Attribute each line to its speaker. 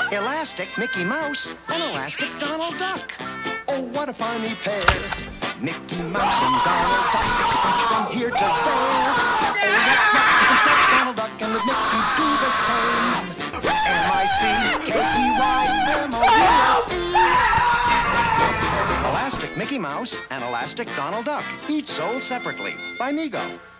Speaker 1: Elastic Mickey Mouse and Elastic Donald Duck. Oh, what a funny pair. Mickey Mouse and Donald Duck stretch from here to there. Oh, what Donald Duck and with Mickey do the same. M-I-C-K-E-Y-M-O-U-S-E. Elastic Mickey Mouse and Elastic Donald Duck, each sold separately by Mego.